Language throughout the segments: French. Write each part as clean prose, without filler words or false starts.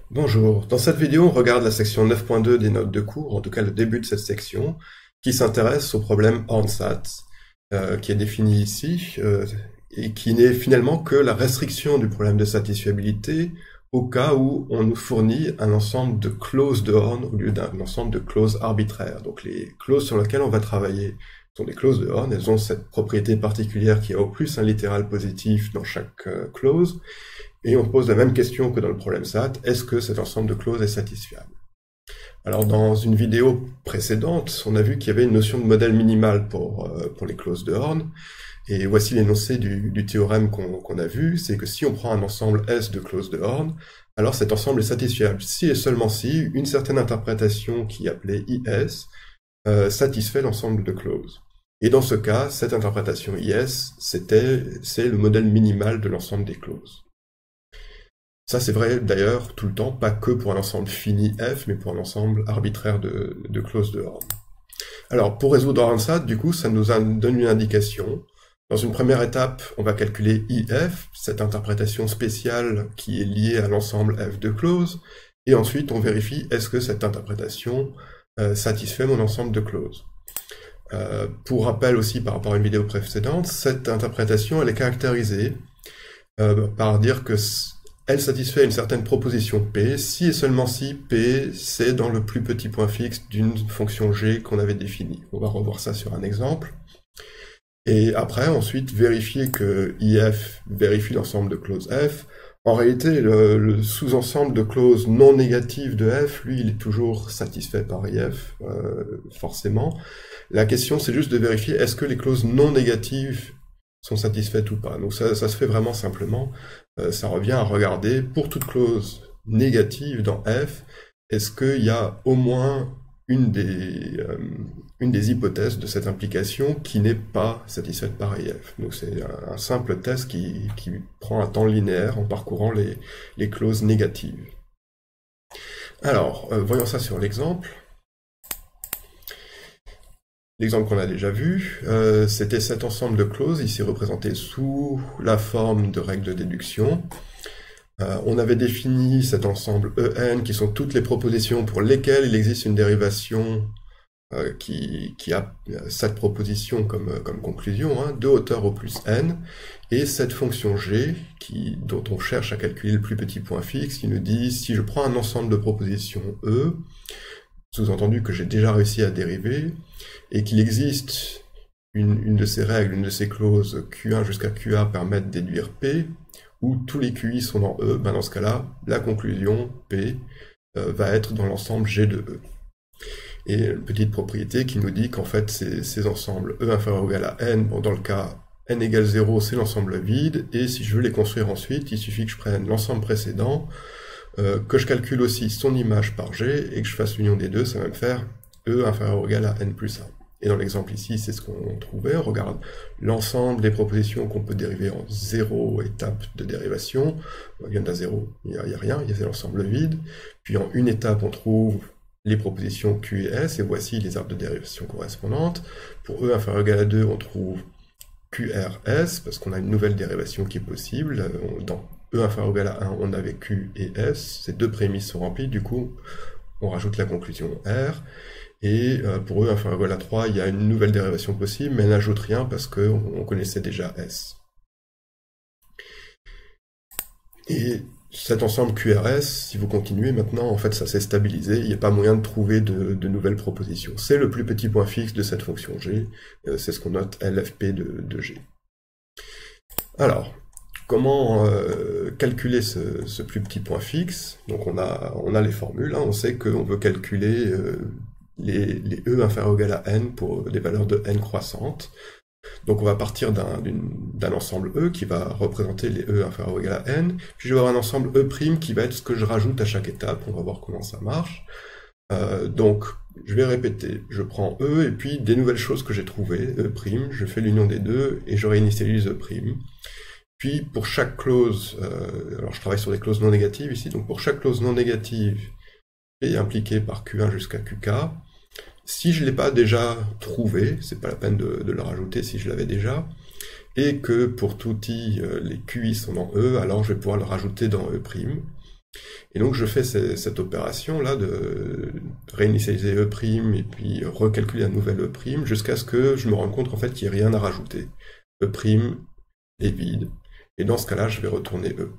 Bonjour, dans cette vidéo on regarde la section 9.2 des notes de cours, en tout cas le début de cette section, qui s'intéresse au problème Horn-SAT, qui est défini ici, et qui n'est finalement que la restriction du problème de satisfiabilité au cas où on nous fournit un ensemble de clauses de Horn au lieu d'un ensemble de clauses arbitraires. Donc les clauses sur lesquelles on va travailler sont des clauses de Horn, elles ont cette propriété particulière qui a au plus un littéral positif dans chaque clause, et on pose la même question que dans le problème SAT, est-ce que cet ensemble de clauses est satisfiable? Alors dans une vidéo précédente, on a vu qu'il y avait une notion de modèle minimal pour les clauses de Horn, et voici l'énoncé du théorème qu'on a vu, c'est que si on prend un ensemble S de clauses de Horn, alors cet ensemble est satisfiable si et seulement si une certaine interprétation qui est appelée IS satisfait l'ensemble de clauses. Et dans ce cas, cette interprétation IS, c'est le modèle minimal de l'ensemble des clauses. Ça, c'est vrai d'ailleurs tout le temps, pas que pour un ensemble fini F, mais pour un ensemble arbitraire de clauses de Horn. Alors, pour résoudre Horn-SAT, du coup, ça nous donne une indication. Dans une première étape, on va calculer IF, cette interprétation spéciale qui est liée à l'ensemble F de clauses, et ensuite on vérifie est-ce que cette interprétation satisfait mon ensemble de clauses. Pour rappel aussi par rapport à une vidéo précédente, cette interprétation, elle est caractérisée par dire que elle satisfait une certaine proposition P, si et seulement si P, c'est dans le plus petit point fixe d'une fonction G qu'on avait définie. On va revoir ça sur un exemple. Et après, ensuite, vérifier que IF vérifie l'ensemble de clauses F. En réalité, le sous-ensemble de clauses non négatives de F, lui, il est toujours satisfait par IF, forcément. La question, c'est juste de vérifier est-ce que les clauses non négatives sont satisfaites ou pas. Donc ça se fait vraiment simplement. Ça revient à regarder, pour toute clause négative dans F, est-ce qu'il y a au moins une des hypothèses de cette implication qui n'est pas satisfaite par IF. Donc c'est un simple test qui prend un temps linéaire en parcourant les clauses négatives. Alors, voyons ça sur l'exemple. L'exemple qu'on a déjà vu, c'était cet ensemble de clauses, ici représenté sous la forme de règles de déduction. On avait défini cet ensemble EN, qui sont toutes les propositions pour lesquelles il existe une dérivation qui a cette proposition comme conclusion, hein, de hauteur au plus n, et cette fonction g, dont on cherche à calculer le plus petit point fixe, qui nous dit si je prends un ensemble de propositions E, sous-entendu que j'ai déjà réussi à dériver, et qu'il existe une de ces règles, une de ces clauses Q1 jusqu'à QA permettent de déduire P, où tous les QI sont dans E, ben dans ce cas-là, la conclusion P va être dans l'ensemble G de E. Et une petite propriété qui nous dit qu'en fait ces ensembles E inférieur ou égal à N, bon, dans le cas N égale 0, c'est l'ensemble vide, et si je veux les construire ensuite, il suffit que je prenne l'ensemble précédent, que je calcule aussi son image par G, et que je fasse l'union des deux, ça va me faire E inférieur ou égal à N plus 1. Et dans l'exemple ici, c'est ce qu'on trouvait. On regarde l'ensemble des propositions qu'on peut dériver en 0 étape de dérivation. Il vient d'un 0, il n'y a rien, il y a l'ensemble vide. Puis en une étape, on trouve les propositions Q et S, et voici les arbres de dérivation correspondantes. Pour E inférieur ou égal à 2, on trouve QRS, parce qu'on a une nouvelle dérivation qui est possible. Dans E inférieur ou égal à 1, on avait Q et S. Ces deux prémices sont remplies, du coup, on rajoute la conclusion R. Et pour E inférieur ou égal à 3, il y a une nouvelle dérivation possible, mais elle n'ajoute rien parce qu'on connaissait déjà S. Et cet ensemble QRS, si vous continuez maintenant, en fait ça s'est stabilisé, il n'y a pas moyen de trouver de nouvelles propositions. C'est le plus petit point fixe de cette fonction G, c'est ce qu'on note LFP de G. Alors, comment calculer ce plus petit point fixe? Donc on a les formules, hein, on sait qu'on veut calculer les E inférieurs ou égal à N pour des valeurs de N croissantes. Donc on va partir d'un ensemble E qui va représenter les E inférieurs ou égal à N, puis je vais avoir un ensemble E' qui va être ce que je rajoute à chaque étape, on va voir comment ça marche. Donc je vais répéter, je prends E et puis des nouvelles choses que j'ai trouvées, E', je fais l'union des deux et je réinitialise E'. Puis pour chaque clause, alors je travaille sur des clauses non négatives ici, donc pour chaque clause non négative est impliquée par Q1 jusqu'à QK, si je ne l'ai pas déjà trouvé, c'est pas la peine de le rajouter si je l'avais déjà, et que pour tout i, les QI sont dans E, alors je vais pouvoir le rajouter dans E'. Et donc je fais cette opération-là de réinitialiser E' et puis recalculer un nouvel E' jusqu'à ce que je me rende compte en fait qu'il n'y ait rien à rajouter. E' est vide. Et dans ce cas-là, je vais retourner E.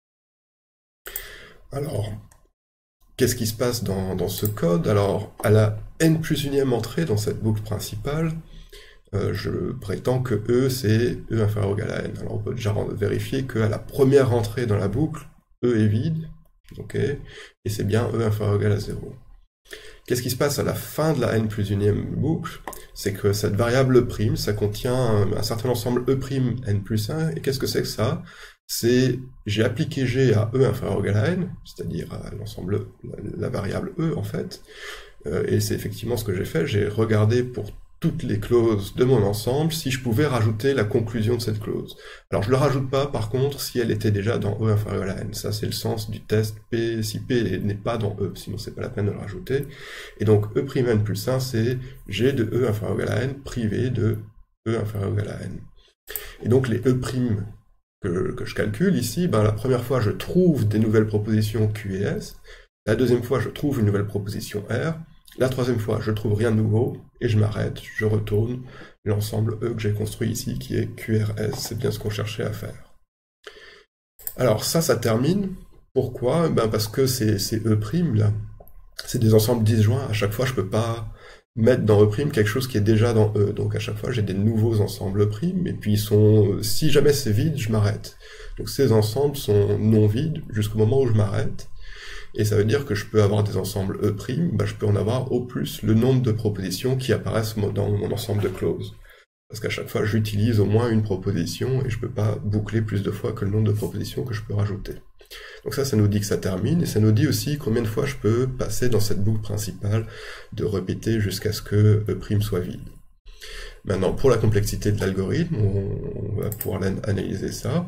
Alors, qu'est-ce qui se passe dans ce code? Alors, à la n plus unième entrée dans cette boucle principale, je prétends que E, c'est E inférieur ou égal à n. Alors, on peut déjà vérifier qu'à la première entrée dans la boucle, E est vide, ok, et c'est bien E inférieur ou égal à 0. Qu'est-ce qui se passe à la fin de la n plus unième boucle? C'est que cette variable E', ça contient un certain ensemble E' n plus 1, et qu'est-ce que c'est que ça? C'est, j'ai appliqué G à E inférieur ou égal à n, c'est-à-dire à l'ensemble, la variable E en fait, et c'est effectivement ce que j'ai fait, j'ai regardé pour toutes les clauses de mon ensemble si je pouvais rajouter la conclusion de cette clause. Alors je ne le rajoute pas par contre si elle était déjà dans E inférieur à n, ça c'est le sens du test P, si P n'est pas dans E, sinon c'est pas la peine de le rajouter. Et donc E'(n plus 1 c'est G de E inférieur à n privé de E inférieur à n. Et donc les E' que je calcule ici, ben, la première fois je trouve des nouvelles propositions Q et S, la deuxième fois je trouve une nouvelle proposition R, la troisième fois je trouve rien de nouveau, et je m'arrête, je retourne l'ensemble E que j'ai construit ici, qui est QRS, c'est bien ce qu'on cherchait à faire. Alors ça termine, pourquoi? Ben parce que ces E' là, c'est des ensembles disjoints, à chaque fois je peux pas mettre dans E' quelque chose qui est déjà dans E, donc à chaque fois j'ai des nouveaux ensembles E', et puis ils sont, si jamais c'est vide, je m'arrête. Donc ces ensembles sont non vides jusqu'au moment où je m'arrête, et ça veut dire que je peux avoir des ensembles E', ben je peux en avoir au plus le nombre de propositions qui apparaissent dans mon ensemble de clauses. Parce qu'à chaque fois j'utilise au moins une proposition, et je peux pas boucler plus de fois que le nombre de propositions que je peux rajouter. Donc ça nous dit que ça termine, et ça nous dit aussi combien de fois je peux passer dans cette boucle principale de répéter jusqu'à ce que E' soit vide. Maintenant, pour la complexité de l'algorithme, on va pouvoir analyser ça.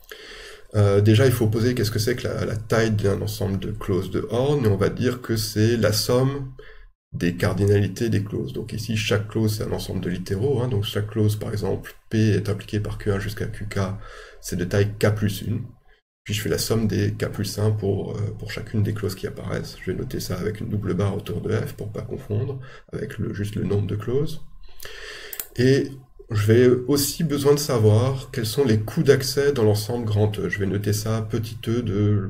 Déjà, il faut poser qu'est-ce que c'est que la taille d'un ensemble de clauses de Horn, et on va dire que c'est la somme des cardinalités des clauses. Donc ici, chaque clause, c'est un ensemble de littéraux, hein, donc chaque clause, par exemple, P est impliquée par Q1 jusqu'à QK, c'est de taille K plus 1. Puis je fais la somme des K plus 1 pour chacune des clauses qui apparaissent. Je vais noter ça avec une double barre autour de F pour pas confondre avec juste le nombre de clauses. Et je vais aussi besoin de savoir quels sont les coûts d'accès dans l'ensemble grand E. Je vais noter ça petit e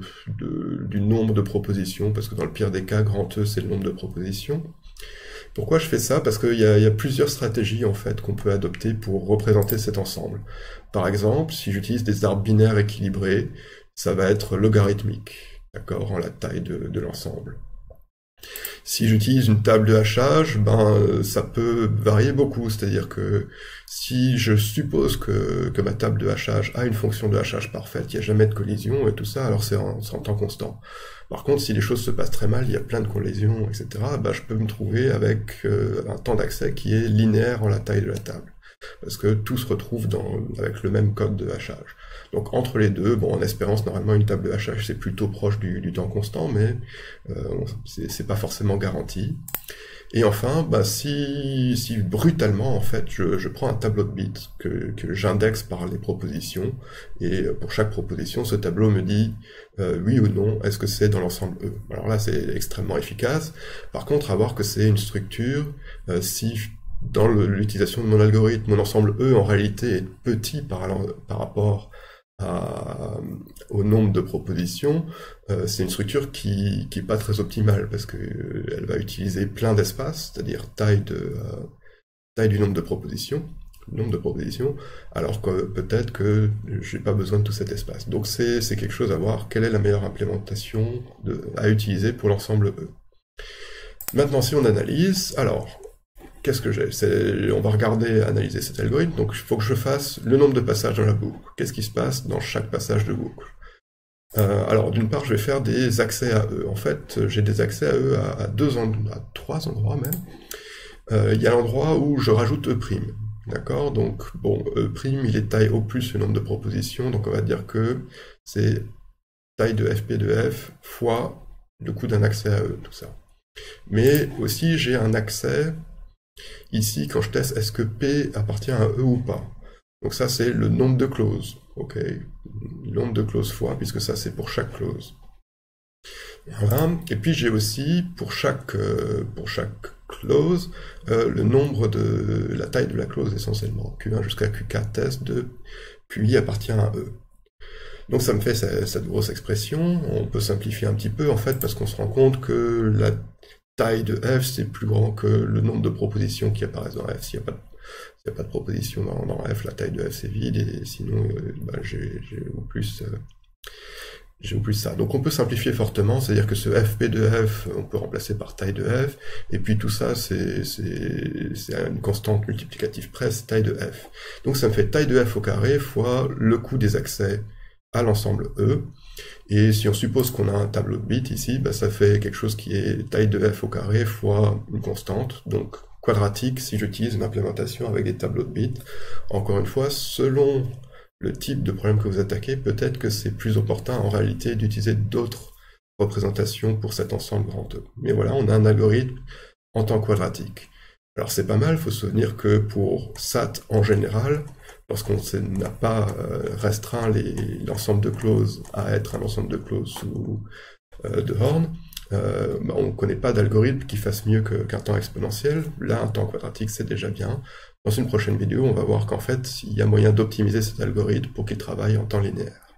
du nombre de propositions, parce que dans le pire des cas, grand E c'est le nombre de propositions. Pourquoi je fais ça? Parce qu'il y a plusieurs stratégies en fait qu'on peut adopter pour représenter cet ensemble. Par exemple, si j'utilise des arbres binaires équilibrés, ça va être logarithmique, d'accord, en la taille de l'ensemble. Si j'utilise une table de hachage, ben ça peut varier beaucoup, c'est-à-dire que si je suppose que ma table de hachage a une fonction de hachage parfaite, il n'y a jamais de collision et tout ça, alors c'est en temps constant. Par contre, si les choses se passent très mal, il y a plein de collisions, etc., ben, je peux me trouver avec un temps d'accès qui est linéaire en la taille de la table, parce que tout se retrouve avec le même code de hachage. Donc entre les deux, bon, en espérance, normalement une table de hachage c'est plutôt proche du temps constant, mais c'est pas forcément garanti. Et enfin, bah, si brutalement, en fait, je prends un tableau de bits que j'indexe par les propositions, et pour chaque proposition, ce tableau me dit oui ou non, est-ce que c'est dans l'ensemble E. Alors là, c'est extrêmement efficace. Par contre, à voir que c'est une structure, si dans l'utilisation de mon algorithme, mon ensemble E, en réalité, est petit par rapport au nombre de propositions, c'est une structure qui est pas très optimale parce que elle va utiliser plein d'espace, c'est-à-dire taille du nombre de propositions, alors que peut-être que j'ai pas besoin de tout cet espace. Donc c'est quelque chose à voir. Quelle est la meilleure implémentation à utiliser pour l'ensemble E? Maintenant, si on analyse, alors qu'est-ce que j'ai? On va analyser cet algorithme, donc il faut que je fasse le nombre de passages dans la boucle. Qu'est-ce qui se passe dans chaque passage de boucle? Alors d'une part, je vais faire des accès à E. En fait, j'ai des accès à E à trois endroits même. Il y a l'endroit où je rajoute E'. D'accord? Donc, bon, E', il est taille au plus le nombre de propositions, donc on va dire que c'est taille de fp de f fois le coût d'un accès à E, tout ça. Mais aussi, j'ai un accès ici, quand je teste, est-ce que P appartient à E ou pas? Donc ça, c'est le nombre de clauses, ok? Le nombre de clauses fois, puisque ça, c'est pour chaque clause. Voilà. Et puis j'ai aussi pour chaque clause le nombre de la taille de la clause essentiellement, Q1 jusqu'à Q4 test de QI appartient à E. Donc ça me fait cette grosse expression. On peut simplifier un petit peu en fait parce qu'on se rend compte que la taille de f c'est plus grand que le nombre de propositions qui apparaissent dans f. S'il n'y a pas de proposition dans f, la taille de f c'est vide et sinon j'ai au plus ça. Donc on peut simplifier fortement, c'est-à-dire que ce fp de f, on peut remplacer par taille de f, et puis tout ça, c'est une constante multiplicative près, c'est taille de f. Donc ça me fait taille de f au carré fois le coût des accès à l'ensemble E, et si on suppose qu'on a un tableau de bits ici, bah, ça fait quelque chose qui est taille de f au carré fois une constante, donc quadratique si j'utilise une implémentation avec des tableaux de bits. Encore une fois, selon le type de problème que vous attaquez, peut-être que c'est plus opportun en réalité d'utiliser d'autres représentations pour cet ensemble grand E. Mais voilà, on a un algorithme en temps quadratique. Alors c'est pas mal, il faut se souvenir que pour SAT en général, lorsqu'on n'a pas restreint l'ensemble de clauses à être un ensemble de clauses de Horn, on ne connaît pas d'algorithme qui fasse mieux qu'un temps exponentiel. Là, un temps quadratique, c'est déjà bien. Dans une prochaine vidéo, on va voir qu'en fait, il y a moyen d'optimiser cet algorithme pour qu'il travaille en temps linéaire.